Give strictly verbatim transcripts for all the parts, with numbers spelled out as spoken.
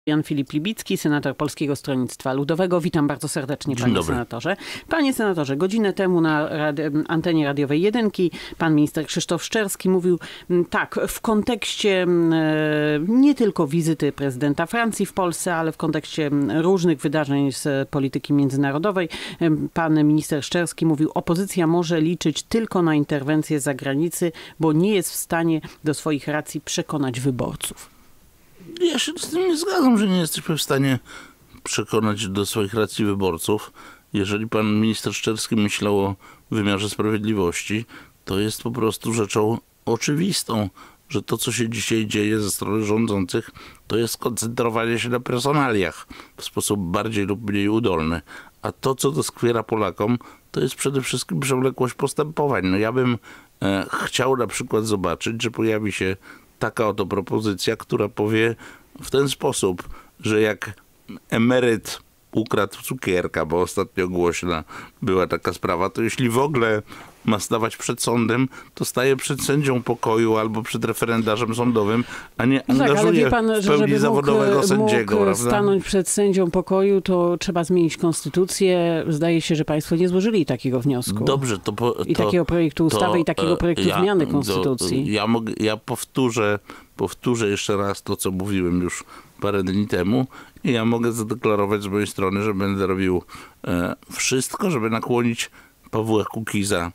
Jan Filip Libicki, senator Polskiego Stronnictwa Ludowego. Witam bardzo serdecznie, Dzień panie dobry. senatorze. Panie senatorze, godzinę temu na rady, antenie radiowej jedynki pan minister Krzysztof Szczerski mówił tak, w kontekście nie tylko wizyty prezydenta Francji w Polsce, ale w kontekście różnych wydarzeń z polityki międzynarodowej. Pan minister Szczerski mówił, opozycja może liczyć tylko na interwencję z zagranicy, bo nie jest w stanie do swoich racji przekonać wyborców. Ja się z tym nie zgadzam, że nie jesteśmy w stanie przekonać do swoich racji wyborców. Jeżeli pan minister Szczerski myślał o wymiarze sprawiedliwości, to jest po prostu rzeczą oczywistą, że to, co się dzisiaj dzieje ze strony rządzących, to jest koncentrowanie się na personaliach w sposób bardziej lub mniej udolny. A to, co doskwiera Polakom, to jest przede wszystkim przewlekłość postępowań. No ja bym e, chciał na przykład zobaczyć, że pojawi się taka oto propozycja, która powie w ten sposób, że jak emeryt ukradł cukierka, bo ostatnio głośna była taka sprawa, to jeśli w ogóle ma stawać przed sądem, to staje przed sędzią pokoju albo przed referendarzem sądowym, a nie No tak, ale angażuje wie pan, w pełni żeby zawodowego mógł, sędziego. mógł Prawda? stanąć przed sędzią pokoju, to trzeba zmienić konstytucję. Zdaje się, że państwo nie złożyli takiego wniosku. Dobrze, to... Po, I to, takiego projektu ustawy, to, i takiego projektu ja, zmiany to, konstytucji. ja, mogę, ja powtórzę, powtórzę jeszcze raz to, co mówiłem już parę dni temu i ja mogę zadeklarować z mojej strony, że będę robił e, wszystko, żeby nakłonić Pawła Kukiza,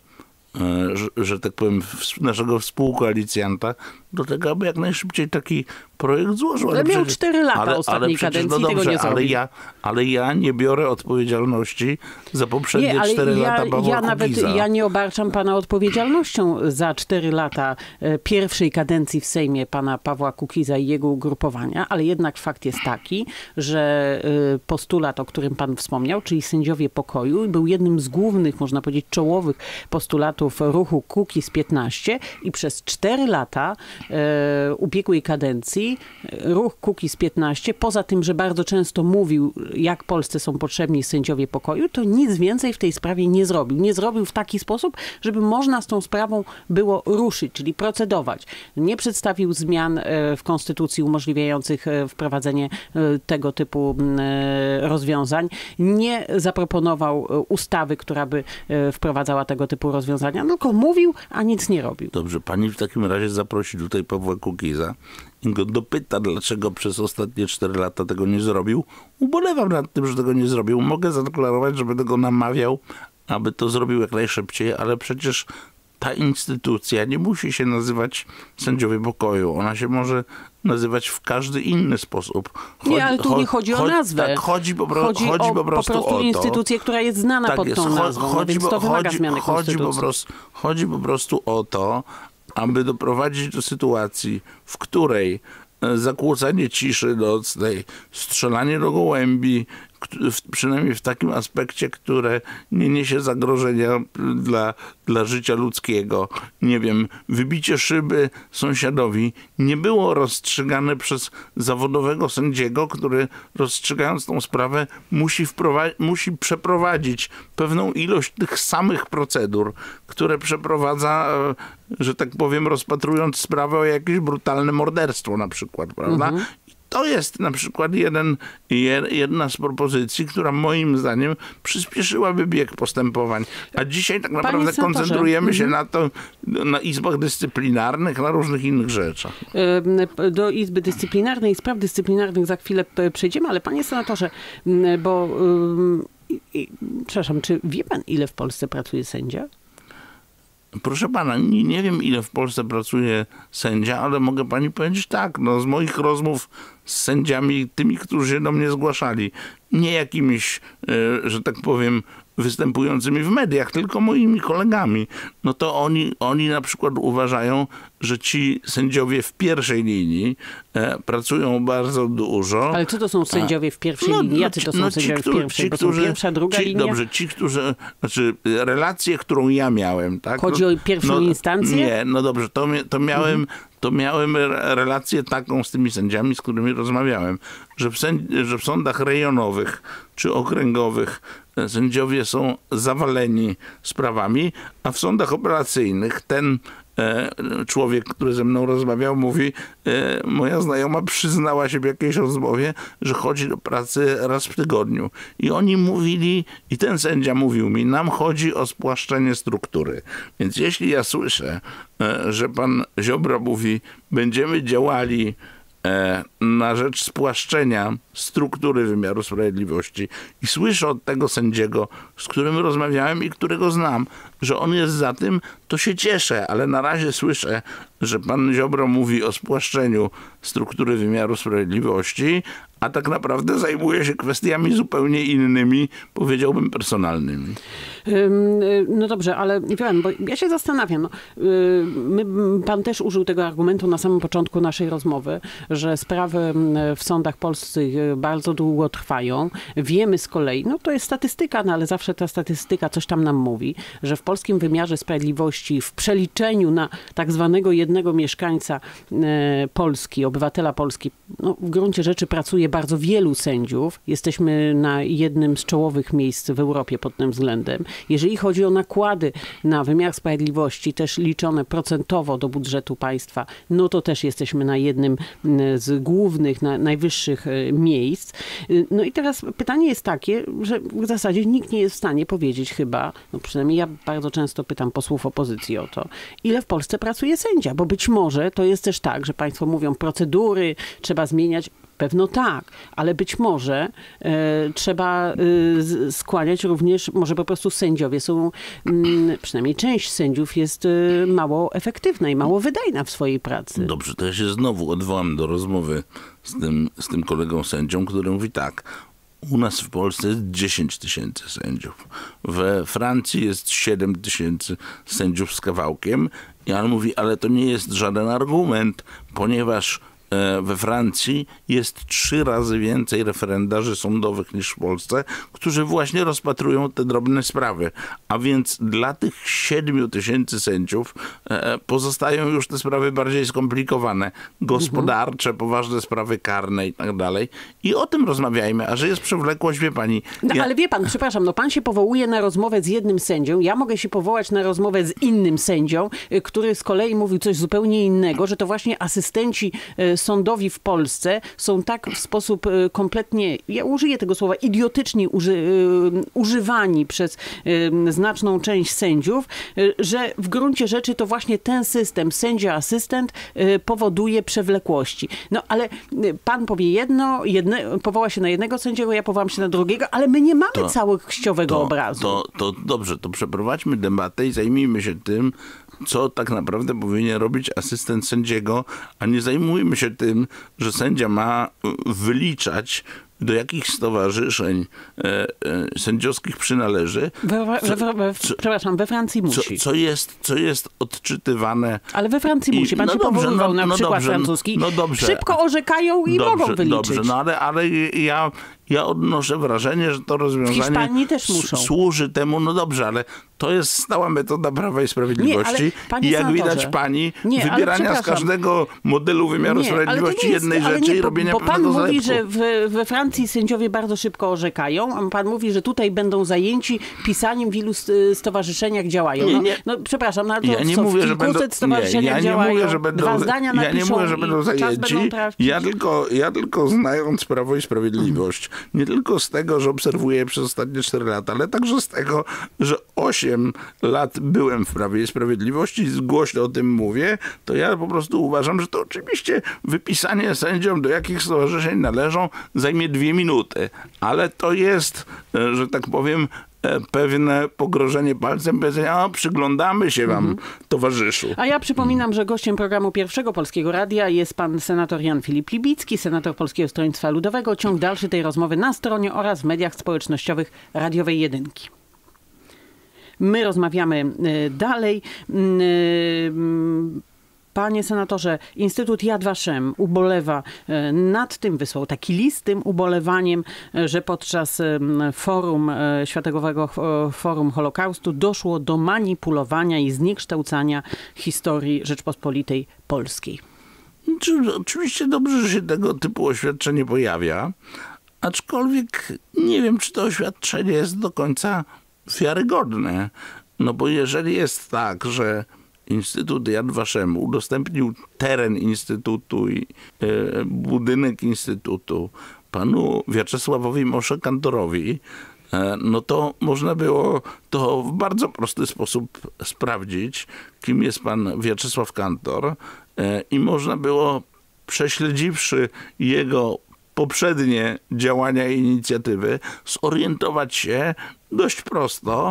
e, że, że tak powiem, w, naszego współkoalicjanta, do tego, aby jak najszybciej taki projekt złożył. Ale miał cztery lata ale, ostatniej ale przecież, kadencji, no tego dobrze, nie zrobił. ale ja, ale ja nie biorę odpowiedzialności za poprzednie Nie, ale cztery ja, lata Pawła ja nawet Kukiza. ja nie obarczam pana odpowiedzialnością za cztery lata e, pierwszej kadencji w Sejmie pana Pawła Kukiza i jego ugrupowania, ale jednak fakt jest taki, że e, postulat, o którym pan wspomniał, czyli sędziowie pokoju, był jednym z głównych, można powiedzieć, czołowych postulatów ruchu Kukiz piętnaście i przez cztery lata e, ubiegłej kadencji ruch Kukiz piętnaście, poza tym, że bardzo często mówił, jak Polsce są potrzebni sędziowie pokoju, to nic więcej w tej sprawie nie zrobił. Nie zrobił w taki sposób, żeby można z tą sprawą było ruszyć, czyli procedować. Nie przedstawił zmian w konstytucji umożliwiających wprowadzenie tego typu rozwiązań. Nie zaproponował ustawy, która by wprowadzała tego typu rozwiązania, tylko mówił, a nic nie robił. Dobrze, pani w takim razie zaprosi tutaj Pawła Kukiza i go dopyta, dlaczego przez ostatnie cztery lata tego nie zrobił. Ubolewam nad tym, że tego nie zrobił. Mogę zadeklarować, że będę go namawiał, aby to zrobił jak najszybciej, ale przecież ta instytucja nie musi się nazywać sędziowie pokoju. Ona się może nazywać w każdy inny sposób. Chodzi, nie, ale tu nie chodzi o nazwę. Tak, chodzi po, pro, chodzi chodzi o, po prostu, po prostu o to. instytucję, która jest znana Tak pod jest. tą nazwą, Chodzi, więc to bo, wymaga chodzi, zmiany chodzi konstytucji. po prostu, chodzi po prostu o to, aby doprowadzić do sytuacji, w której zakłócanie ciszy nocnej, strzelanie do gołębi, przynajmniej w takim aspekcie, które nie niesie zagrożenia dla, dla życia ludzkiego. Nie wiem, wybicie szyby sąsiadowi nie było rozstrzygane przez zawodowego sędziego, który rozstrzygając tą sprawę musi, musi przeprowadzić pewną ilość tych samych procedur, które przeprowadza, że tak powiem, rozpatrując sprawę o jakieś brutalne morderstwo na przykład, prawda? Mhm. To jest na przykład jeden, jedna z propozycji, która moim zdaniem przyspieszyłaby bieg postępowań. A dzisiaj tak naprawdę koncentrujemy się na to, na izbach dyscyplinarnych, na różnych innych rzeczach. Do Izby Dyscyplinarnej i Spraw Dyscyplinarnych za chwilę przejdziemy, ale panie senatorze, bo i, przepraszam, czy wie pan, ile w Polsce pracuje sędzia? Proszę pana, nie, nie wiem, ile w Polsce pracuje sędzia, ale mogę pani powiedzieć tak, no z moich rozmów z sędziami, tymi, którzy się do mnie zgłaszali, nie jakimiś, e, że tak powiem, występującymi w mediach, tylko moimi kolegami, no to oni, oni na przykład uważają, że ci sędziowie w pierwszej linii e, pracują bardzo dużo. Ale co to są sędziowie w pierwszej no, linii? Jacy to są no, sędziowie ci, w pierwszej? ci, Bo którzy, są pierwsza, druga ci, linia? Dobrze, ci, którzy, znaczy relacje, którą ja miałem, tak? Chodzi no, o pierwszą no, instancję? Nie, no dobrze, to, to miałem, mhm. to miałem relację taką z tymi sędziami, z którymi rozmawiałem, że w, sędzi, że w sądach rejonowych czy okręgowych sędziowie są zawaleni sprawami, a w sądach operacyjnych ten człowiek, który ze mną rozmawiał, mówi, moja znajoma przyznała się w jakiejś rozmowie, że chodzi do pracy raz w tygodniu. I oni mówili, i ten sędzia mówił mi, nam chodzi o spłaszczenie struktury. Więc jeśli ja słyszę, że pan Ziobro mówi, będziemy działali na rzecz spłaszczenia struktury wymiaru sprawiedliwości i słyszę od tego sędziego, z którym rozmawiałem i którego znam, że on jest za tym, to się cieszę, ale na razie słyszę, że pan Ziobro mówi o spłaszczeniu struktury wymiaru sprawiedliwości, a tak naprawdę zajmuje się kwestiami zupełnie innymi, powiedziałbym personalnymi. No dobrze, ale wiem, bo ja się zastanawiam. No, my, pan też użył tego argumentu na samym początku naszej rozmowy, że sprawy w sądach polskich bardzo długo trwają. Wiemy z kolei, no to jest statystyka, no ale zawsze ta statystyka coś tam nam mówi, że w polskim wymiarze sprawiedliwości w przeliczeniu na tak zwanego jednego mieszkańca Polski, obywatela Polski, no, w gruncie rzeczy pracuje bardzo wielu sędziów. Jesteśmy na jednym z czołowych miejsc w Europie pod tym względem. Jeżeli chodzi o nakłady na wymiar sprawiedliwości, też liczone procentowo do budżetu państwa, no to też jesteśmy na jednym z głównych, na najwyższych miejsc. No i teraz pytanie jest takie, że w zasadzie nikt nie jest w stanie powiedzieć chyba, no przynajmniej ja bardzo często pytam posłów opozycji o to, ile w Polsce pracuje sędzia, bo być może to jest też tak, że państwo mówią procedury, trzeba zmieniać. Pewno tak, ale być może e, trzeba e, skłaniać również, może po prostu sędziowie są, m, przynajmniej część sędziów jest e, mało efektywna i mało wydajna w swojej pracy. Dobrze, to ja się znowu odwołam do rozmowy z tym, z tym kolegą sędzią, który mówi tak. U nas w Polsce jest dziesięć tysięcy sędziów. We Francji jest siedem tysięcy sędziów z kawałkiem. I on mówi, ale to nie jest żaden argument, ponieważ we Francji jest trzy razy więcej referendarzy sądowych niż w Polsce, którzy właśnie rozpatrują te drobne sprawy. A więc dla tych siedmiu tysięcy sędziów pozostają już te sprawy bardziej skomplikowane. Gospodarcze, poważne sprawy karne i tak dalej. I o tym rozmawiajmy. A że jest przewlekłość, wie pani... No ja... ale wie pan, przepraszam, no pan się powołuje na rozmowę z jednym sędzią. Ja mogę się powołać na rozmowę z innym sędzią, który z kolei mówił coś zupełnie innego, że to właśnie asystenci sądowi w Polsce są tak w sposób kompletnie, ja użyję tego słowa, idiotycznie uży, używani przez znaczną część sędziów, że w gruncie rzeczy to właśnie ten system sędzia-asystent powoduje przewlekłości. No ale pan powie jedno, jedne, powoła się na jednego sędziego, ja powołam się na drugiego, ale my nie mamy to, całościowego to, obrazu. To, to dobrze, to przeprowadźmy debatę i zajmijmy się tym, co tak naprawdę powinien robić asystent sędziego, a nie zajmujmy się tym, że sędzia ma wyliczać, do jakich stowarzyszeń e, e, sędziowskich przynależy. We, we, we, we, co, przepraszam, we Francji musi. Co, co, jest, co jest odczytywane. Ale we Francji musi. Pan I, się no powoływał no, na no przykład dobrze, francuski. No dobrze. Szybko orzekają i dobrze, mogą wyliczyć. Dobrze, no ale, ale ja, ja odnoszę wrażenie, że to rozwiązanie w Hiszpanii też muszą. służy temu, no dobrze, ale to jest stała metoda Prawa i Sprawiedliwości. Nie, i jak senatorze, widać pani, nie, wybierania z każdego modelu wymiaru nie, sprawiedliwości jest, jednej rzeczy nie, i robienia bo pan mówi, zalepku. że w, we Francji sędziowie bardzo szybko orzekają, a pan mówi, że tutaj będą zajęci pisaniem, w ilu stowarzyszeniach działają. No, nie, no przepraszam, no, to ja nie co, mówię, w że będą, stowarzyszeniach nie, ja nie działają, mówię, że będą, dwa zdania ja nie mówię, że będą zajęci. Będą ja, tylko, ja tylko znając Prawo i Sprawiedliwość, nie tylko z tego, że obserwuję przez ostatnie cztery lata, ale także z tego, że osiem lat byłem w Prawie i Sprawiedliwości i głośno o tym mówię, to ja po prostu uważam, że to oczywiście wypisanie sędziom, do jakich stowarzyszeń należą, zajmie dwie minuty. Ale to jest, że tak powiem, pewne pogrożenie palcem, powiedzenie, a przyglądamy się wam, mhm. towarzyszu. A ja przypominam, że gościem programu Pierwszego Polskiego Radia jest pan senator Jan Filip Libicki, senator Polskiego Stronnictwa Ludowego. Ciąg dalszy tej rozmowy na stronie oraz w mediach społecznościowych Radiowej Jedynki. My rozmawiamy dalej. Panie senatorze, Instytut Yad Vashem ubolewa nad tym, wysłał taki list tym ubolewaniem, że podczas forum, Światowego Forum Holokaustu doszło do manipulowania i zniekształcania historii Rzeczpospolitej Polskiej. Oczywiście dobrze, że się tego typu oświadczenie pojawia, aczkolwiek nie wiem, czy to oświadczenie jest do końca wiarygodne. No bo jeżeli jest tak, że Instytut Yad Vashem udostępnił teren Instytutu i e, budynek Instytutu panu Wiaczesławowi Moshe Kantorowi, e, no to można było to w bardzo prosty sposób sprawdzić, kim jest pan Wiaczesław Kantor, e, i można było, prześledziwszy jego poprzednie działania i inicjatywy, zorientować się dość prosto,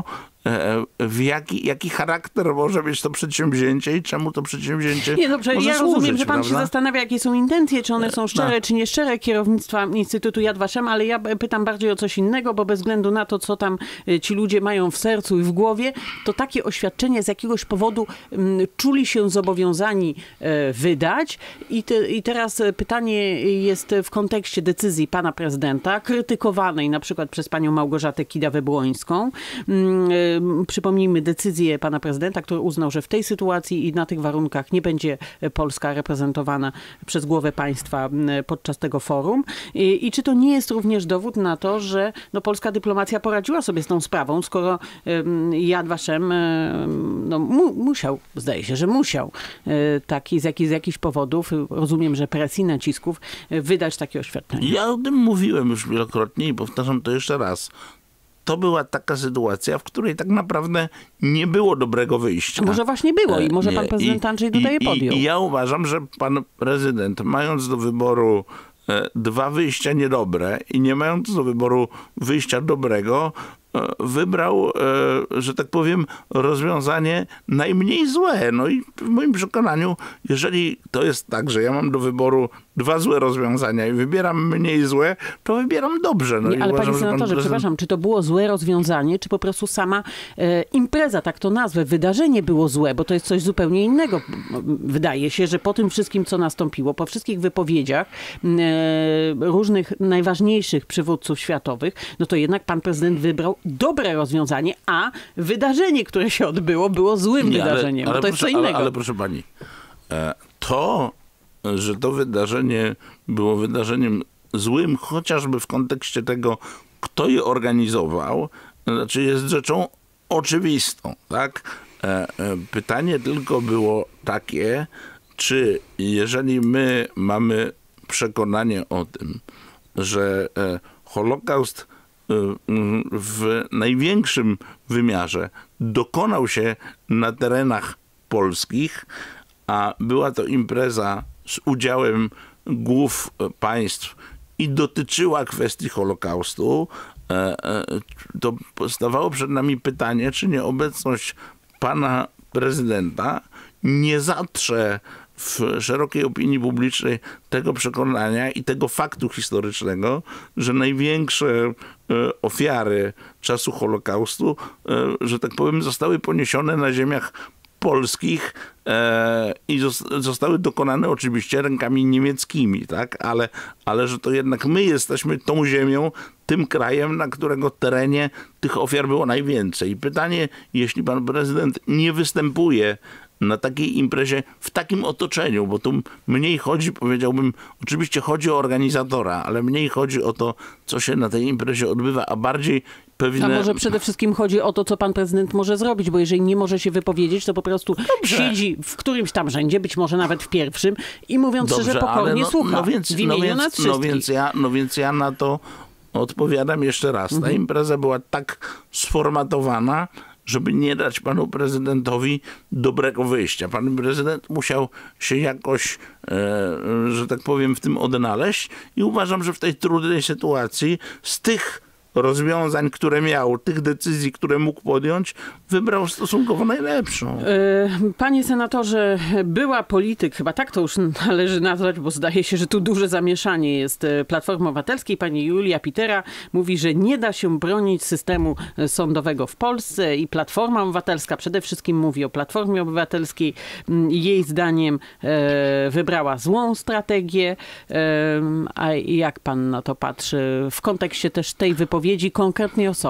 w jaki, jaki charakter może mieć to przedsięwzięcie i czemu to przedsięwzięcie Nie, dobrze, może ja służyć, rozumiem, że pan prawda? się zastanawia, jakie są intencje, czy one są szczere, No. czy nieszczere kierownictwa Instytutu Yad Vashem, ale ja pytam bardziej o coś innego, bo bez względu na to, co tam ci ludzie mają w sercu i w głowie, to takie oświadczenie z jakiegoś powodu m, czuli się zobowiązani e, wydać. I, te, I teraz pytanie jest w kontekście decyzji pana prezydenta, krytykowanej na przykład przez panią Małgorzatę Kidawa-Błońską. M, e, przypomnijmy decyzję pana prezydenta, który uznał, że w tej sytuacji i na tych warunkach nie będzie Polska reprezentowana przez głowę państwa podczas tego forum. I, i czy to nie jest również dowód na to, że no, polska dyplomacja poradziła sobie z tą sprawą, skoro um, Yad Vashem um, no, mu, musiał, zdaje się, że musiał um, taki, z, jakich, z jakichś powodów, rozumiem, że presji, nacisków, wydać takie oświadczenie. Ja o tym mówiłem już wielokrotnie i powtarzam to jeszcze raz. To była taka sytuacja, w której tak naprawdę nie było dobrego wyjścia. A może właśnie było i może Nie. pan prezydent I, Andrzej Duda je podjął. I, I ja uważam, że pan prezydent, mając do wyboru e, dwa wyjścia niedobre i nie mając do wyboru wyjścia dobrego, e, wybrał, e, że tak powiem, rozwiązanie najmniej złe. No i w moim przekonaniu, jeżeli to jest tak, że ja mam do wyboru dwa złe rozwiązania i wybieram mniej złe, to wybieram dobrze. No Nie, i ale uważam, panie że pan senatorze, prezydent... przepraszam, czy to było złe rozwiązanie, czy po prostu sama e, impreza, tak to nazwę, wydarzenie było złe, bo to jest coś zupełnie innego. Wydaje się, że po tym wszystkim, co nastąpiło, po wszystkich wypowiedziach e, różnych najważniejszych przywódców światowych, no to jednak pan prezydent wybrał dobre rozwiązanie, a wydarzenie, które się odbyło, było złym Nie, ale, wydarzeniem. ale to jest proszę, co innego. Ale, ale proszę pani, e, to, że to wydarzenie było wydarzeniem złym, chociażby w kontekście tego, kto je organizował, znaczy jest rzeczą oczywistą, tak? E, e, pytanie tylko było takie, czy jeżeli my mamy przekonanie o tym, że e, Holokaust e, w największym wymiarze dokonał się na terenach polskich, a była to impreza z udziałem głów państw i dotyczyła kwestii Holokaustu, to postawało przed nami pytanie, czy nieobecność pana prezydenta nie zatrze w szerokiej opinii publicznej tego przekonania i tego faktu historycznego, że największe ofiary czasu Holokaustu, że tak powiem, zostały poniesione na ziemiach polskich e, i zostały dokonane oczywiście rękami niemieckimi, tak? Ale, ale że to jednak my jesteśmy tą ziemią, tym krajem, na którego terenie tych ofiar było najwięcej. I pytanie, jeśli pan prezydent nie występuje na takiej imprezie w takim otoczeniu, bo tu mniej chodzi, powiedziałbym, oczywiście chodzi o organizatora, ale mniej chodzi o to, co się na tej imprezie odbywa, a bardziej pewne... A może przede wszystkim chodzi o to, co pan prezydent może zrobić, bo jeżeli nie może się wypowiedzieć, to po prostu Dobrze. siedzi w którymś tam rzędzie, być może nawet w pierwszym i mówiąc Dobrze, szczerze, pokornie no, słucha no więc, w imieniu no więc, nas wszystkich. No więc, ja, no więc ja na to odpowiadam jeszcze raz. Ta Mhm. impreza była tak sformatowana, żeby nie dać panu prezydentowi dobrego wyjścia. Pan prezydent musiał się jakoś, e, że tak powiem, w tym odnaleźć i uważam, że w tej trudnej sytuacji z tych rozwiązań, które miał, tych decyzji, które mógł podjąć, wybrał stosunkowo najlepszą. Panie senatorze, była polityk, chyba tak to już należy nazwać, bo zdaje się, że tu duże zamieszanie jest Platformy Obywatelskiej. Pani Julia Pitera mówi, że nie da się bronić systemu sądowego w Polsce i Platforma Obywatelska przede wszystkim mówi o Platformie Obywatelskiej. Jej zdaniem wybrała złą strategię. A jak pan na to patrzy w kontekście też tej wypowiedzi konkretnej osoby?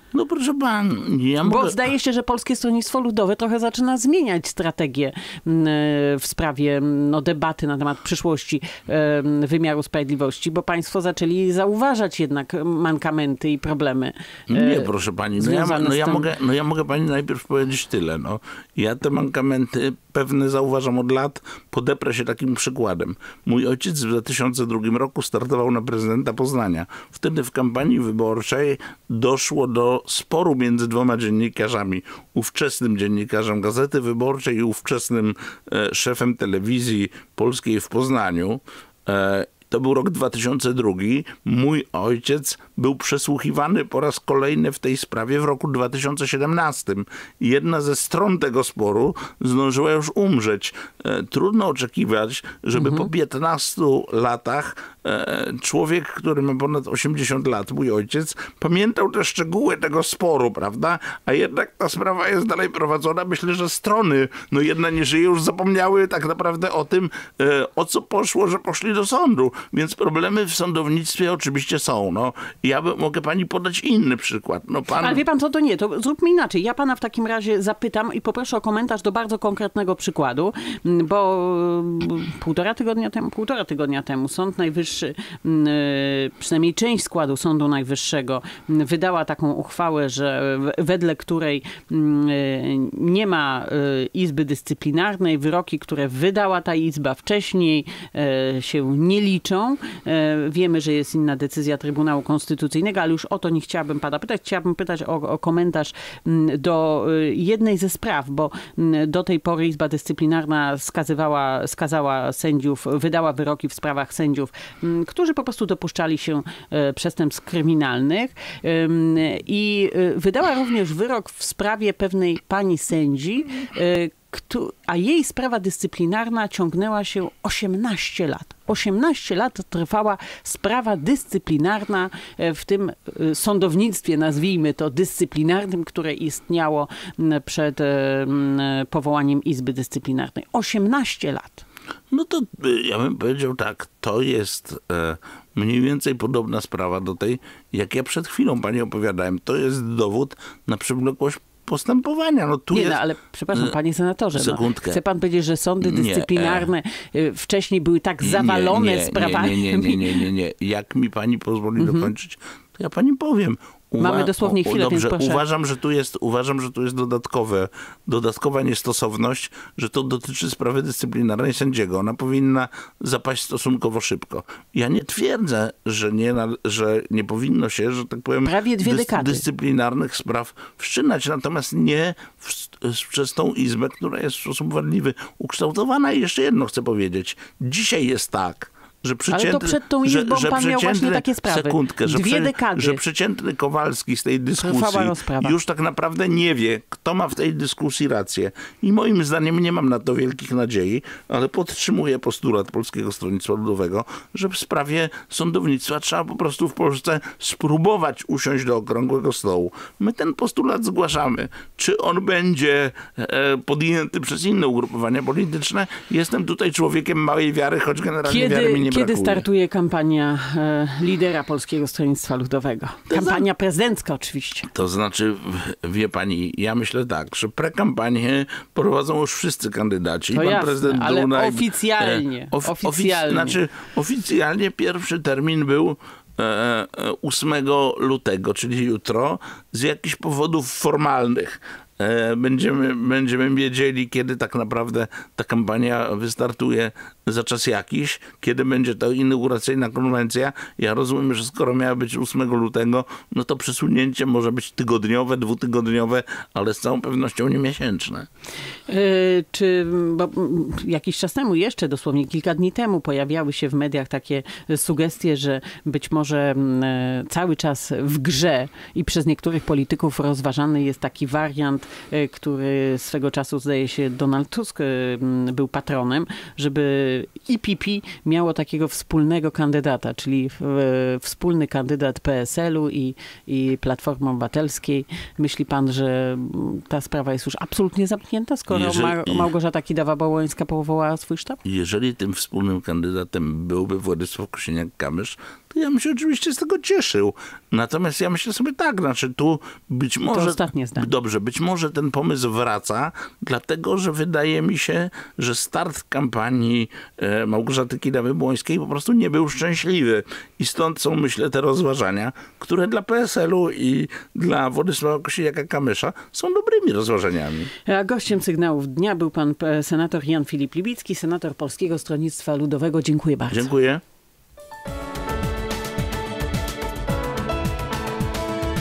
No proszę pani, ja Bo mogę... zdaje się, że Polskie Stronnictwo Ludowe trochę zaczyna zmieniać strategię w sprawie no, debaty na temat przyszłości wymiaru sprawiedliwości, bo państwo zaczęli zauważać jednak mankamenty i problemy. Nie, proszę pani, no ja, no, ja mogę, no ja mogę pani najpierw powiedzieć tyle. No. Ja te mankamenty pewne zauważam od lat, podeprę się takim przykładem. Mój ojciec w dwa tysiące drugim roku startował na prezydenta Poznania. Wtedy w kampanii wyborczej doszło do sporu między dwoma dziennikarzami. Ówczesnym dziennikarzem Gazety Wyborczej i ówczesnym e, szefem telewizji polskiej w Poznaniu. E, To był rok dwa tysiące drugi. Mój ojciec był przesłuchiwany po raz kolejny w tej sprawie w roku dwa tysiące siedemnastym. Jedna ze stron tego sporu zdążyła już umrzeć. E, trudno oczekiwać, żeby mhm. po piętnastu latach e, człowiek, który ma ponad osiemdziesiąt lat, mój ojciec, pamiętał te szczegóły tego sporu, prawda? A jednak ta sprawa jest dalej prowadzona. Myślę, że strony, no jedna nie żyje, już zapomniały tak naprawdę o tym, e, o co poszło, że poszli do sądu. Więc problemy w sądownictwie oczywiście są. No, ja by, mogę pani podać inny przykład. No, pan... Ale wie pan co, to nie, to zróbmy inaczej. Ja pana w takim razie zapytam i poproszę o komentarz do bardzo konkretnego przykładu, bo półtora tygodnia temu, półtora tygodnia temu Sąd Najwyższy, przynajmniej część składu Sądu Najwyższego wydała taką uchwałę, że wedle której nie ma Izby Dyscyplinarnej, wyroki, które wydała ta Izba wcześniej, się nie liczą. Wiemy, że jest inna decyzja Trybunału Konstytucyjnego, ale już o to nie chciałabym pana pytać. Chciałabym pytać o, o komentarz do jednej ze spraw, bo do tej pory Izba Dyscyplinarna skazywała, skazała sędziów, wydała wyroki w sprawach sędziów, którzy po prostu dopuszczali się przestępstw kryminalnych i wydała również wyrok w sprawie pewnej pani sędzi, a jej sprawa dyscyplinarna ciągnęła się osiemnaście lat. osiemnaście lat trwała sprawa dyscyplinarna w tym sądownictwie, nazwijmy to dyscyplinarnym, które istniało przed powołaniem Izby Dyscyplinarnej. osiemnaście lat. No to ja bym powiedział tak, to jest e, mniej więcej podobna sprawa do tej, jak ja przed chwilą pani opowiadałem. To jest dowód na przewlekłość postępowania. No tu nie, jest... no ale przepraszam, panie senatorze, Sekundkę. No, chce pan powiedzieć, że sądy dyscyplinarne nie, e... wcześniej były tak zawalone nie, nie, sprawami? Nie, nie, nie, nie, nie, nie. Jak mi pani pozwoli mhm. dokończyć, to ja pani powiem. Uwa- Mamy dosłownie chwilę, o, dobrze, więc proszę. Uważam, że tu jest, uważam, że tu jest dodatkowe, dodatkowa niestosowność, że to dotyczy sprawy dyscyplinarnej sędziego. Ona powinna zapaść stosunkowo szybko. Ja nie twierdzę, że nie, że nie powinno się, że tak powiem, prawie dwie dys- dekady. dyscyplinarnych spraw wszczynać. Natomiast nie w, przez tą izbę, która jest w sposób wadliwy ukształtowana. I jeszcze jedno chcę powiedzieć. Dzisiaj jest tak, Że ale to przed tą izbą że, że pan miał właśnie takie sprawy. Sekundkę, że, Dwie prze, dekady. że przeciętny Kowalski z tej dyskusji już tak naprawdę nie wie, kto ma w tej dyskusji rację. I moim zdaniem nie mam na to wielkich nadziei, ale podtrzymuję postulat Polskiego Stronnictwa Ludowego, że w sprawie sądownictwa trzeba po prostu w Polsce spróbować usiąść do okrągłego stołu. My ten postulat zgłaszamy. Czy on będzie e, podjęty przez inne ugrupowania polityczne? Jestem tutaj człowiekiem małej wiary, choć generalnie Kiedy... wiary mi nie Kiedy brakuje. startuje kampania e, lidera Polskiego Stronnictwa Ludowego? Kampania prezydencka oczywiście. To znaczy, wie pani, ja myślę tak, że prekampanię prowadzą już wszyscy kandydaci. To Pan jasne, prezydent ale Dunaj, oficjalnie. E, of, oficjalnie. Ofic, znaczy, oficjalnie pierwszy termin był e, ósmego lutego, czyli jutro, z jakichś powodów formalnych. Będziemy, będziemy wiedzieli, kiedy tak naprawdę ta kampania wystartuje za czas jakiś, kiedy będzie to inauguracyjna konwencja. Ja rozumiem, że skoro miała być ósmego lutego, no to przesunięcie może być tygodniowe, dwutygodniowe, ale z całą pewnością nie miesięczne. Yy, czy bo jakiś czas temu, jeszcze dosłownie kilka dni temu, pojawiały się w mediach takie sugestie, że być może yy, cały czas w grze i przez niektórych polityków rozważany jest taki wariant, który swego czasu, zdaje się, Donald Tusk był patronem, żeby I P P miało takiego wspólnego kandydata, czyli wspólny kandydat P S L-u i, i Platformy Obywatelskiej. Myśli pan, że ta sprawa jest już absolutnie zamknięta, skoro jeżeli, Ma- Małgorzata Kidawa-Błońska powołała swój sztab? Jeżeli tym wspólnym kandydatem byłby Władysław Kosiniak-Kamysz, to ja bym się oczywiście z tego cieszył. Natomiast ja myślę sobie tak, znaczy tu być może... To ostatnie zdanie. Dobrze, być może ten pomysł wraca, dlatego, że wydaje mi się, że start kampanii e, Małgorzaty Kidawy-Błońskiej po prostu nie był szczęśliwy. I stąd są, myślę, te rozważania, które dla P S L-u i dla Władysława Kosiniaka-Kamysza są dobrymi rozważaniami. A gościem Sygnałów Dnia był pan senator Jan Filip Libicki, senator Polskiego Stronnictwa Ludowego. Dziękuję bardzo. Dziękuję.